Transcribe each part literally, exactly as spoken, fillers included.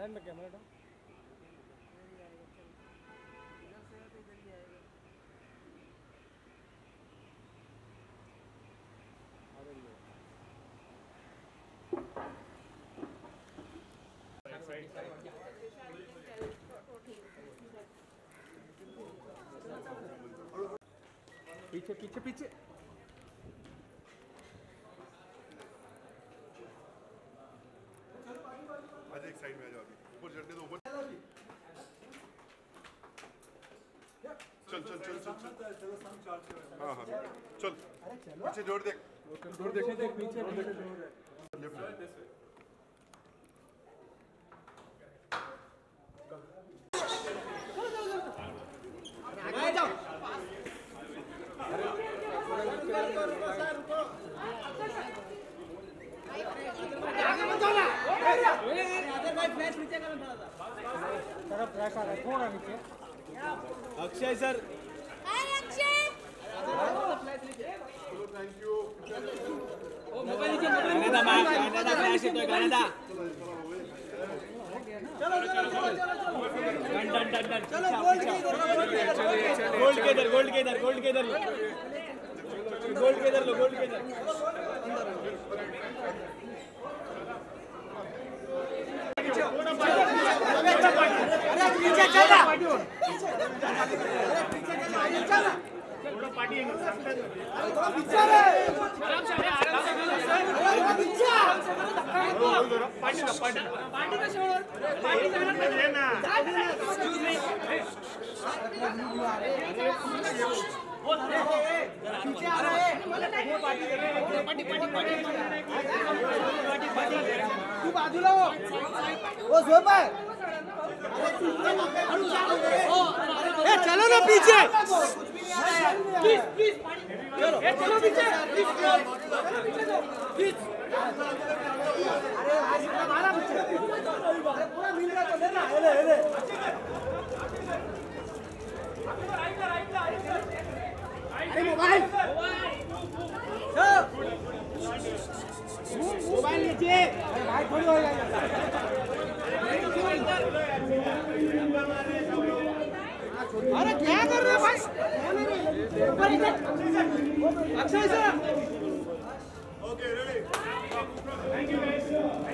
Side में camera डाल। पीछे पीछे पीछे आज एक साइड में आ जाओ, अभी ऊपर चढ़ने दो, ऊपर चल चल चल चल चल हाँ हाँ चल पीछे जोड़ देख जोड़ देखे देख पीछे पीछे जोड़ लेफ्ट थोड़ा नीचे। Akshay sir, hi Akshay, thank you. Mobile नीचे, मोबाइल नीचे। गाना दा, गाना दा, फ्लैश तो गाना दा। चलो चलो चलो चलो डन डन डन डन। चलो गोल्ड के इधर, गोल्ड के इधर, गोल्ड के इधर, गोल्ड के इधर, गोल्ड के इधर लो, गोल्ड के इधर। अरे पीछे चल रहा, अरे पीछे चल रहा, आगे चल रहा। थोड़ा पार्टी है, थोड़ा पीछे रे, आराम से, आराम से, अरे पीछे, पार्टी का पार्टी, पार्टी का छोड़ो, पार्टी का ना, एक्सक्यूज मी, पीछे आ रहे हैं, पार्टी कर रहे हैं, party party party party party, तू बाजूला हो, वो झोप है, ए चलो ना पीछे, प्लीज प्लीज चलो, ए चलो पीछे, प्लीज प्लीज, अरे आज हमारा पीछे, अरे पूरा मिल रहा तो लेना, ले ले ले, अरे मोबाइल मोबाइल नीचे, अरे भाई थोड़ी हो जाएगा, अरे क्या कर रहे हो भाई, Akshay sir, okay ready, thank you guys,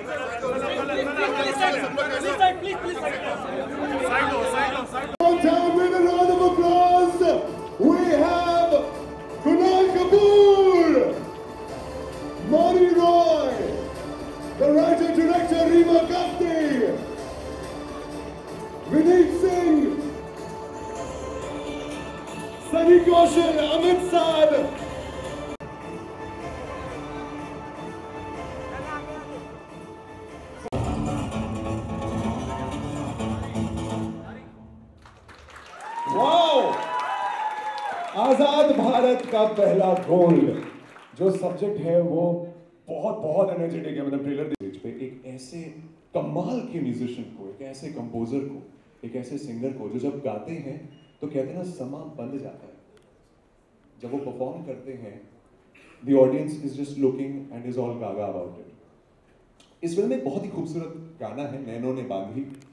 please please side लो साइड लो साइड लो। with a round of applause we have Kunal Kapoor, Mani Roy, the writer director Reema Kafti, Vineet Singh, Sunny Kaushal, Amit Saad. Wow! आजाद भारत का पहला gold. जो subject है वो बहुत बहुत एनर्जेटिक है। मतलब ट्रेलर स्टेज पे एक ऐसे कमाल के म्यूजिशियन को, एक ऐसे कंपोजर को, एक ऐसे सिंगर को जो जब गाते हैं तो कहते हैं ना समा बंध जाता है। जब वो परफॉर्म करते हैं the audience is just looking and is all gaga about it. इस फिल्म में बहुत ही खूबसूरत गाना है नैनों ने बांधी।